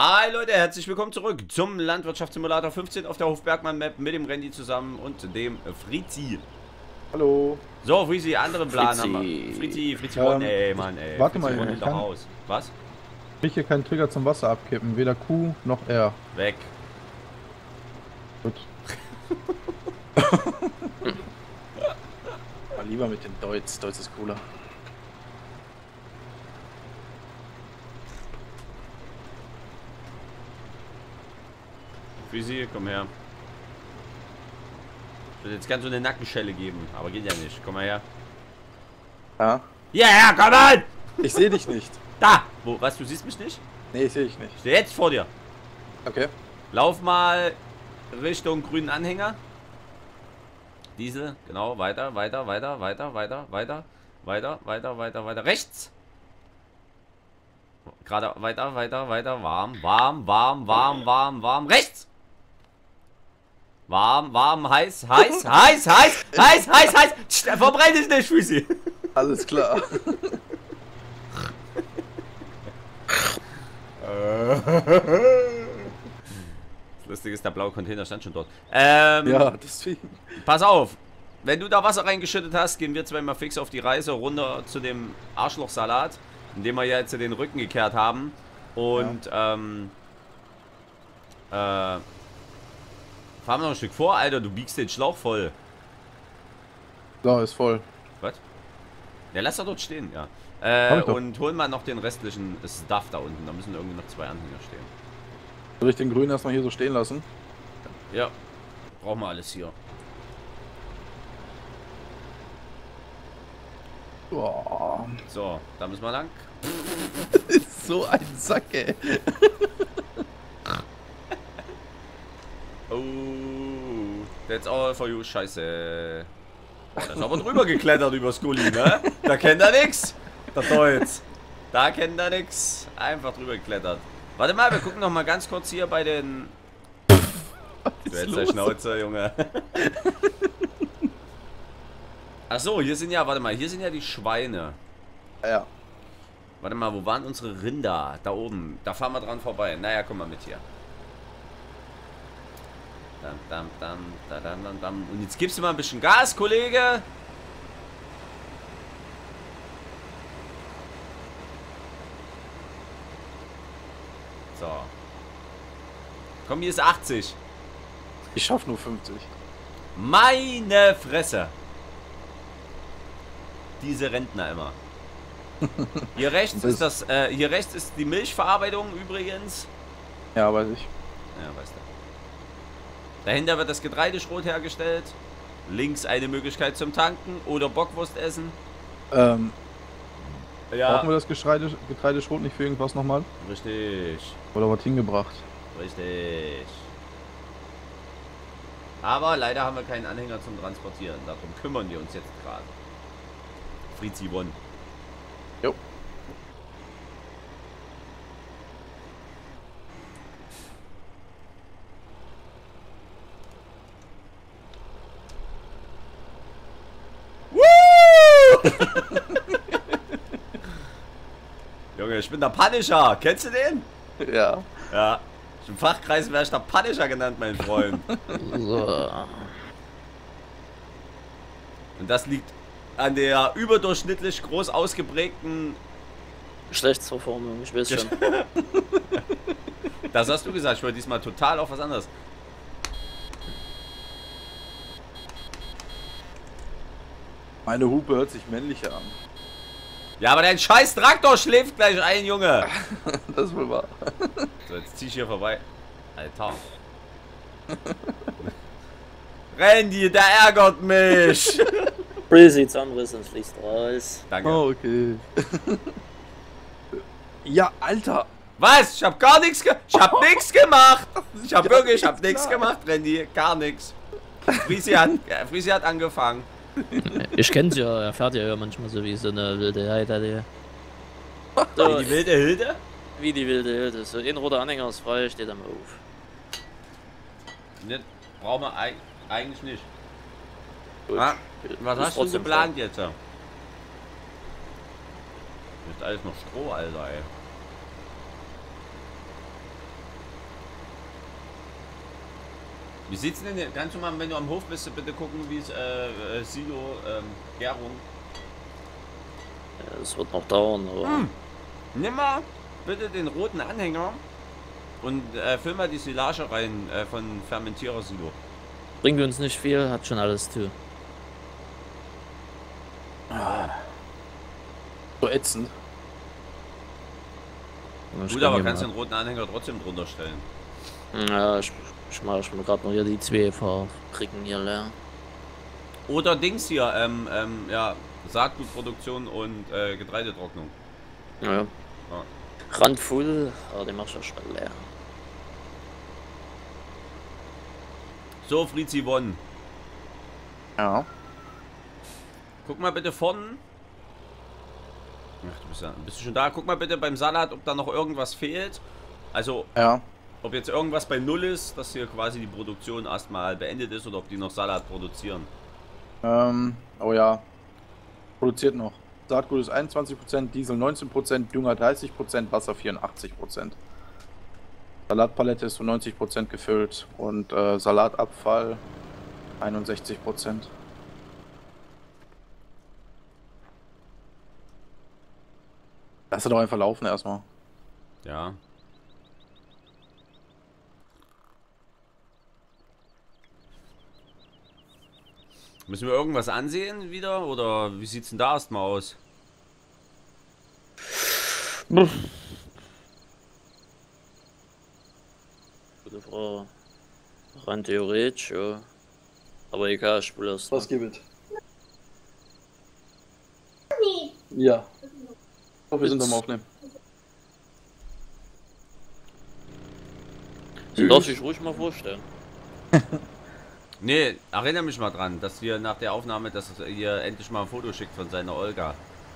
Hi Leute, herzlich willkommen zurück zum Landwirtschaftssimulator 15 auf der Hofbergmann-Map mit dem Randy zusammen und dem Frizi. Hallo. So, Frizi, anderen Plan Frizi. haben wir. Frizi, One, ey, Mann, ey. Warte Frizi mal, One in ich der kann- Haus. Was? Ich hier keinen Trigger zum Wasser abkippen, weder Q noch R. Weg. Gut. Mal lieber mit den Deutz. Deutz ist cooler. Frizi, komm her. Ich will jetzt ganz so eine Nackenschelle geben, aber geht ja nicht. Komm mal her. Ja? Ja, ja, komm mal! Ich sehe dich nicht. Da! Wo, was, du siehst mich nicht? Nee, ich sehe dich nicht. Ich stehe jetzt vor dir. Okay. Lauf mal Richtung grünen Anhänger. Diese, genau, weiter. Rechts. Gerade weiter. Warm. Rechts. Warm, heiß. Verbrennt es nicht, Füße. Alles klar. Das Lustige ist, der blaue Container stand schon dort. Ja, deswegen. Pass auf, wenn du da Wasser reingeschüttet hast, gehen wir zweimal fix auf die Reise runter zu dem Arschlochsalat, in dem wir ja jetzt den Rücken gekehrt haben. Und fahren wir noch ein Stück vor, Alter, du biegst den Schlauch voll. So, ist voll. Was? Ja, lass doch dort stehen, ja. Ich doch. Und holen mal noch den restlichen Stuff da unten, da müssen irgendwie noch 2 Anhänger stehen. Soll ich den grünen erstmal hier so stehen lassen? Ja, brauchen wir alles hier. Boah. So, da müssen wir lang. Ist so ein Sack, ey. Oh, that's all for you, scheiße. Da ist aber drüber geklettert übers Gully, ne? Da kennt er nix. Der Deutz. Da kennt er nix. Einfach drüber geklettert. Warte mal, wir gucken noch mal ganz kurz hier bei den... Du hältst der Schnauze, Junge. Ach so, hier sind ja, warte mal, hier sind ja die Schweine. Ja. Warte mal, wo waren unsere Rinder? Da oben. Da fahren wir dran vorbei. Naja, komm mal mit hier. Und jetzt gibst du mal ein bisschen Gas, Kollege. So. Komm, hier ist 80. Ich schaff nur 50. Meine Fresse. Diese Rentner immer. Hier rechts ist das, hier rechts ist die Milchverarbeitung übrigens. Ja, weiß ich. Ja, weißt du. Dahinter wird das Getreideschrot hergestellt. Links eine Möglichkeit zum Tanken oder Bockwurst essen. Brauchen Ja, wir das Getreideschrot nicht für irgendwas nochmal? richtig. Oder was hingebracht? Richtig. Aber leider haben wir keinen Anhänger zum Transportieren. Darum kümmern wir uns jetzt gerade. Frizi One. Jo. Junge, ich bin der Punisher. Kennst du den? Ja. Ja. Im Fachkreis wäre ich der Punisher genannt, mein Freund. Und das liegt an der überdurchschnittlich groß ausgeprägten... Geschlechtsverformung, ich weiß schon. Das hast du gesagt, ich wollte diesmal total auf was anderes. Meine Hupe hört sich männlicher an. Ja, aber dein scheiß Traktor schläft gleich ein, Junge. Das ist wohl wahr. So, jetzt zieh ich hier vorbei. Alter. Randy, der ärgert mich. Breezy Zahnriss und fließt raus. Danke. Oh, okay. Ja, Alter. Was? Ich hab gar nichts ich hab nichts gemacht. Ich hab nichts gemacht, Randy. Gar nichts. Frizi hat angefangen. Ich kenn's ja, er fährt ja manchmal so wie so eine wilde Heide. So, Die wilde Hilde? wie die wilde Hilde. So ein roter Anhänger ist frei, steht am Hof. Ne, brauchen wir eigentlich nicht. Gut. Ah, was Ist hast du trotzdem geplant jetzt? Das ist alles noch Stroh, Alter, ey. Wie sieht's denn, kannst du mal, wenn du am Hof bist, bitte gucken, wie es Silo, Gärung. Ja, das wird noch dauern, aber... Nimm mal bitte den roten Anhänger und füll mal die Silage rein von Fermentierer Silo. Bringt uns nicht viel, hat schon alles zu. So ätzend. Gut, aber kannst du den roten Anhänger trotzdem drunter stellen. Ja, ich mache mir gerade noch hier die 2 Fabriken hier leer. Oder Dings hier, ja, Saatgutproduktion und Getreidetrocknung. Ja. Randvoll, aber den machst du ja schnell leer. So, Frizi Won. Ja. Guck mal bitte vorne. Ach, bist du schon da? Guck mal bitte beim Salat, ob da noch irgendwas fehlt. Also, Ja. ob jetzt irgendwas bei Null ist, dass hier quasi die Produktion erstmal beendet ist oder ob die noch Salat produzieren. Oh ja. Produziert noch. Saatgut ist 21%, Diesel 19%, Dünger 30%, Wasser 84%. Salatpalette ist zu 90% gefüllt und Salatabfall 61%. Lass doch einfach laufen erstmal. Ja. Müssen wir irgendwas ansehen wieder? Oder wie sieht's denn da erstmal aus? Gute Frage. Rein theoretisch, ja. Aber egal, ich spiele erst. Was gibt es? Ja. Oh, wir sind am Aufnehmen. Du darfst dich ruhig mal vorstellen. Nee, erinnere mich mal dran, dass wir nach der Aufnahme, dass ihr endlich mal ein Foto schickt von seiner Olga.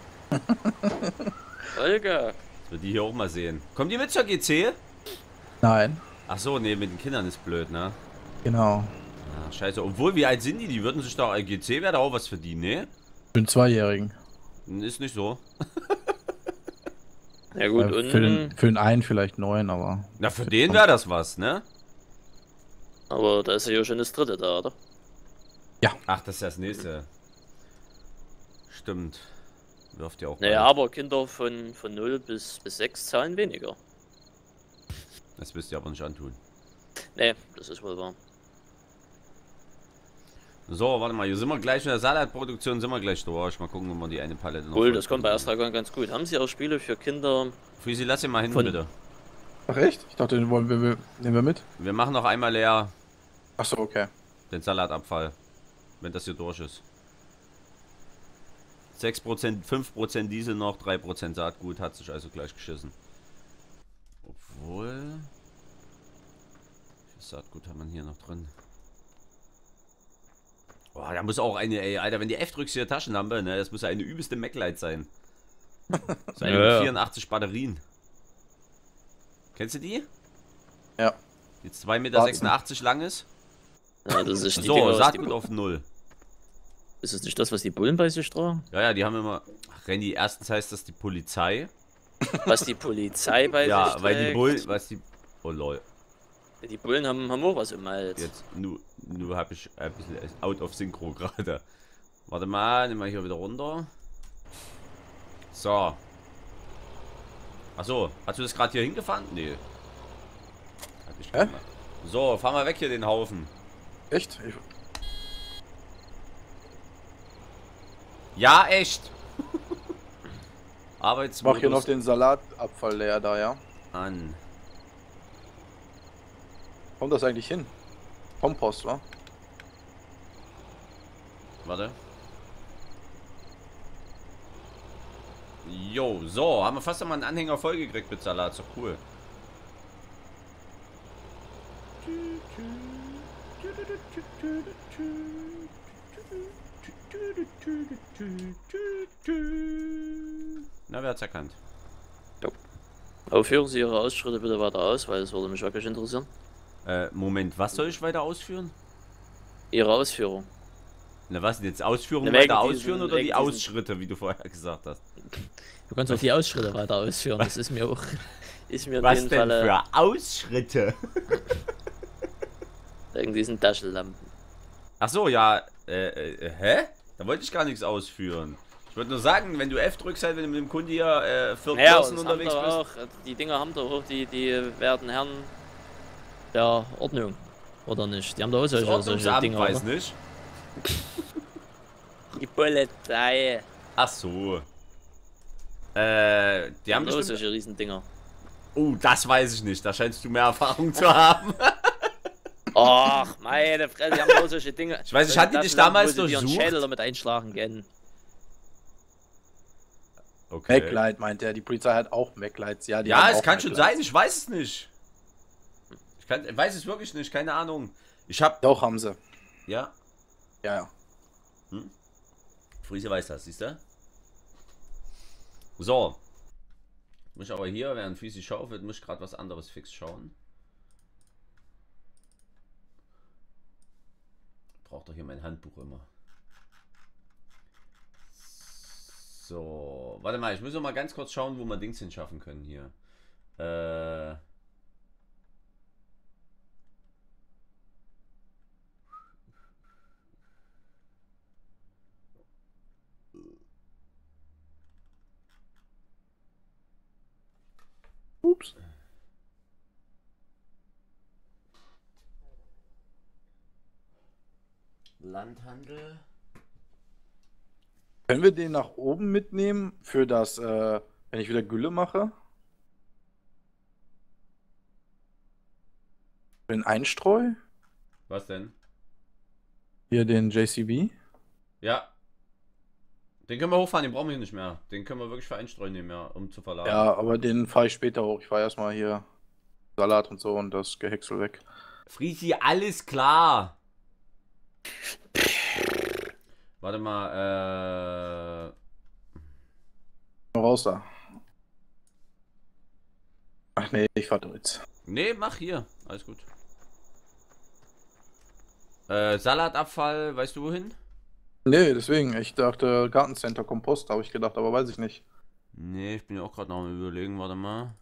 Olga! Dass wir die hier auch mal sehen. Kommt die mit zur GC? Nein. Ach so, nee, mit den Kindern ist blöd, ne? Genau. Ah, scheiße. Obwohl, wie alt sind die? Die würden sich doch, GC wäre da auch was für die, ne? Für den Zweijährigen. Ist nicht so. Ja gut, und... Für den einen vielleicht 9, aber... Na, für den wäre das was, ne? Aber da ist ja schon das 3. da, oder? Ach, das ist ja das nächste. Stimmt. Wirft ja auch. Naja, bald. aber Kinder von 0 bis 6 zahlen weniger. Das wirst du aber nicht antun. Nee, das ist wohl wahr. So, warte mal, hier sind wir gleich in der Salatproduktion, sind wir gleich durch. Mal gucken, ob wir die eine Palette noch... Cool, das kommt bei Astragon ganz gut. Haben Sie auch Spiele für Kinder? Friesi, lass ihn mal hin, Von- bitte. Ach echt? Ich dachte, den wollen wir, nehmen wir mit. Wir machen noch einmal leer Ach so, okay. den Salatabfall. Wenn das hier durch ist. 6%, 5% Diesel noch, 3% Saatgut, hat sich also gleich geschissen. Obwohl... Wie viel Saatgut haben wir hier noch drin? Boah, da muss auch eine, ey, Alter, wenn die F-Drücks hier Taschenlampe, ne, das muss ja eine übelste Mac-Light sein. Das ist eine Ja, mit ja. 84 Batterien. Kennst du die? Ja. Die 2,86 Meter lang ist? Ja, das ist die So, Dinger, was die, Saatgut auf 0. ist es nicht das, was die Bullen bei sich tragen? Ja, ja, die haben immer... Ach, Randy, erstens heißt das die Polizei. Was die Polizei bei sich Ja, trägt? weil die Bullen... Was die... Oh, lol. Die Bullen haben auch was im Hals. Jetzt, nur habe ich ein bisschen out of Synchro gerade. Warte mal, nehmen wir hier wieder runter. So. Achso, hast du das gerade hier hingefahren? Nee. Hat nicht Hä? gemacht. So, fahr mal weg hier den Haufen. Echt? Ja, echt. Ich Arbeitsmodus mach hier noch den Salatabfall leer da, ja? an. Kommt das eigentlich hin? Kompost, wa? Warte. Jo, so, haben wir fast einmal einen Anhänger vollgekriegt mit Salat, so cool. Na, wer hat's erkannt? Führen Sie Ihre Ausschritte bitte weiter aus, weil es würde mich wirklich interessieren. Moment, was soll ich weiter ausführen? Ihre Ausführung. Na was, jetzt Ausführung Na, weiter wegen ausführen diesen- oder die wegen diesen- Ausschritte, wie du vorher gesagt hast? Du kannst auch die Ausschritte weiter ausführen, das ist mir auch... Ist mir in Was dem denn Falle... für Ausschritte? Wegen diesen Taschenlampen. Ach so, ja. Hä? Da wollte ich gar nichts ausführen. Ich wollte nur sagen, wenn du F drückst, halt, wenn du mit dem Kunde hier Third Ja, Person und unterwegs bist. auch, die Dinger haben doch auch, die werden Herren der Ordnung. Oder nicht? Die haben doch auch solche Ordnungsamt, Dinger. weiß Oder? nicht. Die Polizei. Ach so. Die haben auch bestimmt... solche Riesendinger. Oh, das weiß ich nicht. Da scheinst du mehr Erfahrung zu haben. Ach, meine Fresse, die haben auch solche Dinge. Ich weiß nicht, Solche hatten die dich Taschenlampen, damals wo sie dir einen durchsucht? Schädel damit einschlagen können. Okay. Maglite meint er, die Polizei hat auch Maglites. Ja, die Ja, haben es auch kann schon Maglites. sein, ich weiß es nicht. Ich weiß es wirklich nicht, keine Ahnung. Ich hab... Doch, haben sie. Ja, Ja, ja. Friese weiß das, siehst du? So. Muss ich aber hier, während Friese schaufelt, muss ich gerade was anderes fix schauen. Braucht doch hier mein Handbuch immer. So, warte mal, ich muss noch mal ganz kurz schauen, wo wir Dings hinschaffen können hier. Ups. Landhandel. Können wir den nach oben mitnehmen für das, wenn ich wieder Gülle mache? Für den Einstreu? Was denn? Hier den JCB? Ja. Den können wir hochfahren, den brauchen wir hier nicht mehr. Den können wir wirklich für Einstreu nehmen, ja, um zu verladen. Ja, aber den fahre ich später hoch. Ich fahre erstmal hier Salat und so und das Gehäcksel weg. Friesi, alles klar. Warte mal, Raus da. Ach nee, ich fahr jetzt. nee, mach hier. Alles gut. Salatabfall, weißt du wohin? Nee, deswegen. Ich dachte Gartencenter Kompost, habe ich gedacht, aber weiß ich nicht. Nee, ich bin ja auch gerade noch am Überlegen, warte mal.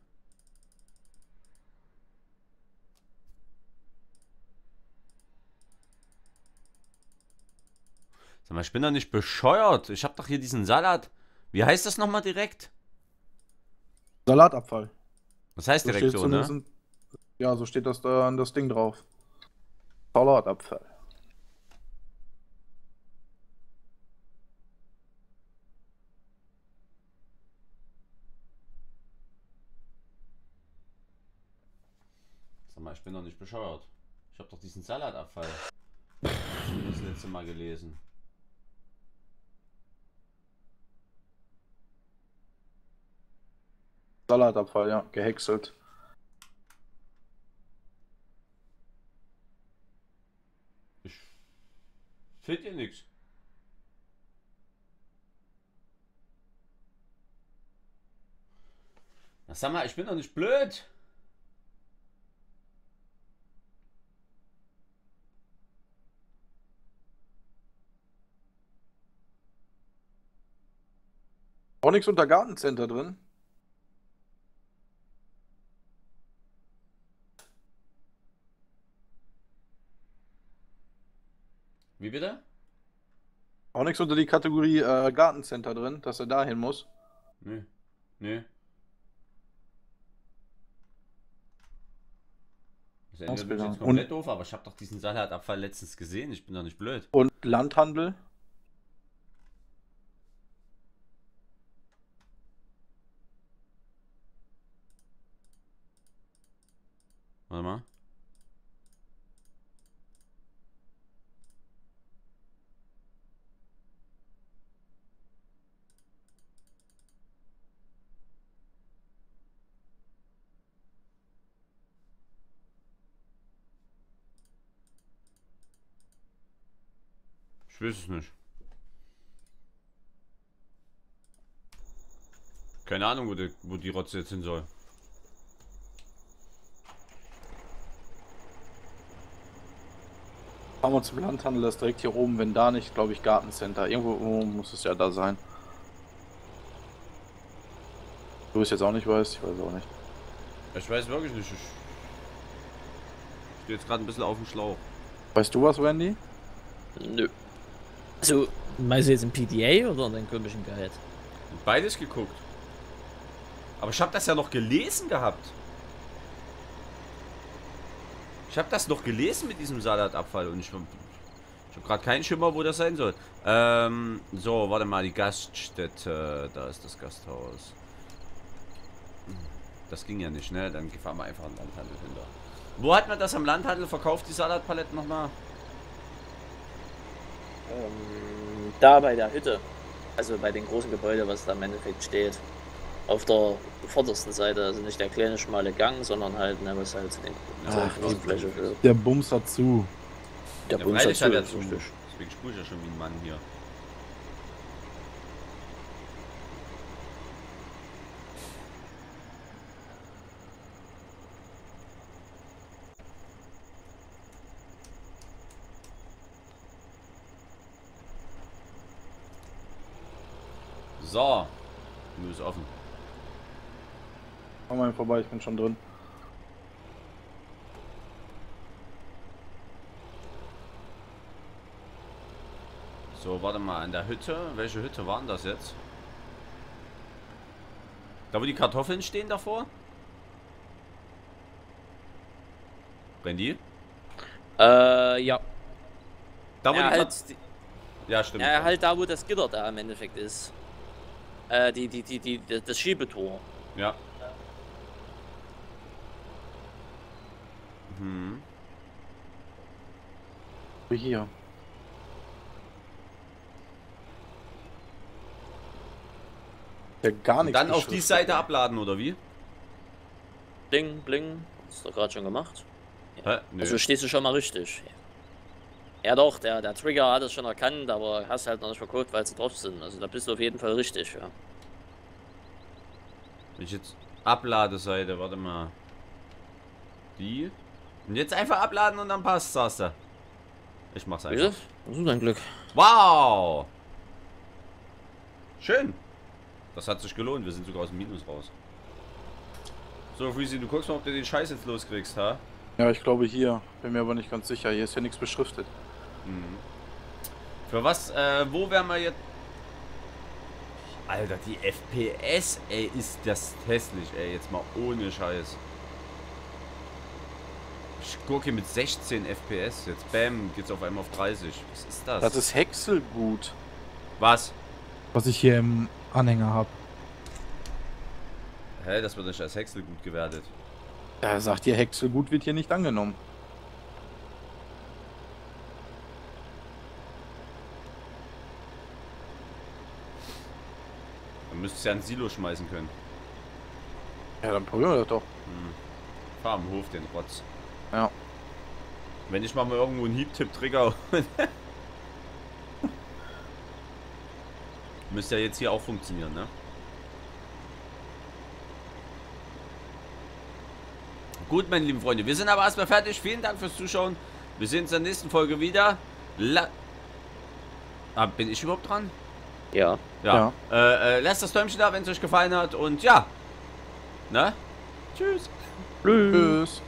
Sag mal, ich bin doch nicht bescheuert. Ich hab doch hier diesen Salat. Wie heißt das nochmal direkt? Salatabfall. Was heißt direkt so, ne? zumindest- Ja, so steht das da an das Ding drauf. Salatabfall. Sag mal, ich bin doch nicht bescheuert. Ich hab doch diesen Salatabfall das letzte Mal gelesen. Salatabfall, ja, gehäckselt. Ich fehlt dir nichts. Na, sag mal, ich bin doch nicht blöd. Auch nichts unter Gartencenter drin. Wie bitte? Auch nichts unter die Kategorie Gartencenter drin, dass er dahin muss. Nee. Nee. Das ist Ausbildung. jetzt komplett doof, aber ich habe doch diesen Salatabfall letztens gesehen. Ich bin doch nicht blöd. Und Landhandel. Warte mal. Ich weiß es nicht. Keine Ahnung, wo die Rotze jetzt hin soll. Fahren wir zum Landhandel, das ist direkt hier oben, wenn da nicht, glaube ich, Gartencenter. Irgendwo muss es ja da sein. Du es jetzt auch nicht weißt, ich weiß auch nicht. Ich weiß wirklich nicht. Ich stehe jetzt gerade ein bisschen auf dem Schlauch. Weißt du was, Randy? Nö. Also, meinst du jetzt im PDA oder in deinem komischen Guide? Beides geguckt. Aber ich habe das ja noch gelesen gehabt. Ich habe das noch gelesen mit diesem Salatabfall und ich habe gerade keinen Schimmer, wo das sein soll. So, warte mal, die Gaststätte. Da ist das Gasthaus. Das ging ja nicht, ne? Dann fahren wir einfach am Landhandel hinter. Wo hat man das am Landhandel verkauft, die Salatpaletten nochmal? Da bei der Hütte. Also bei den großen Gebäuden, was da im Endeffekt steht. Auf der vordersten Seite, also nicht der kleine schmale Gang, sondern halt, ne, was halt zu den Fläche führt. Der Bums hat zu. Der Ja, Bums freilich hat er zu, zu. richtig. Deswegen spule ich ja schon wie ein Mann hier. So. Nur ist offen. Komm mal vorbei, ich bin schon drin. So, warte mal, an der Hütte. Welche Hütte waren das jetzt? Da, wo die Kartoffeln stehen davor? Randy? Ja. Da, wo Ja, die halt, ja, stimmt. ja, halt da, wo das Gitter da im Endeffekt ist. Das Schiebetor. Ja. Hm. Hier. Ja, gar Und nichts. dann auf die beschriftet. Seite abladen, oder wie? Bling, bling. Hast du gerade schon gemacht? Hä? Nö. Also stehst du schon mal richtig. Ja doch, der Trigger hat es schon erkannt, aber hast halt noch nicht verkauft, weil sie drauf sind. Also da bist du auf jeden Fall richtig, ja. Wenn ich jetzt Abladeseite, warte mal. Die? Und jetzt einfach abladen und dann passt, sagst du. Ich mach's Wie einfach. ist das? Das ist dein Glück. Wow! Schön. Das hat sich gelohnt, wir sind sogar aus dem Minus raus. So, Freezy, du guckst mal, ob du den Scheiß jetzt loskriegst, ha? Ja, ich glaube hier. Bin mir aber nicht ganz sicher. Hier ist ja nichts beschriftet. Mhm. Für was, wo wären wir jetzt? Alter, die FPS, ey, ist das hässlich, ey, jetzt mal ohne Scheiß. Ich gucke mit 16 FPS, jetzt bam, geht's auf einmal auf 30. Was ist das? Das ist Häckselgut. Was? Was ich hier im Anhänger habe. Hä, das wird nicht als Häckselgut gewertet. Er sagt hier, Häckselgut wird hier nicht angenommen. Dann müsstest du ja ein Silo schmeißen können. Ja, dann probieren wir das doch. Fahr am Hof den Rotz. Ja. Wenn ich mal irgendwo einen Heap-Tip-Trigger müsste ja jetzt hier auch funktionieren, ne? Gut, meine lieben Freunde, wir sind aber erstmal fertig. Vielen Dank fürs Zuschauen. Wir sehen uns in der nächsten Folge wieder. Bin ich überhaupt dran? Ja. Ja. Lasst das Däumchen da, wenn es euch gefallen hat. Und ja. Ne? Tschüss. Tschüss.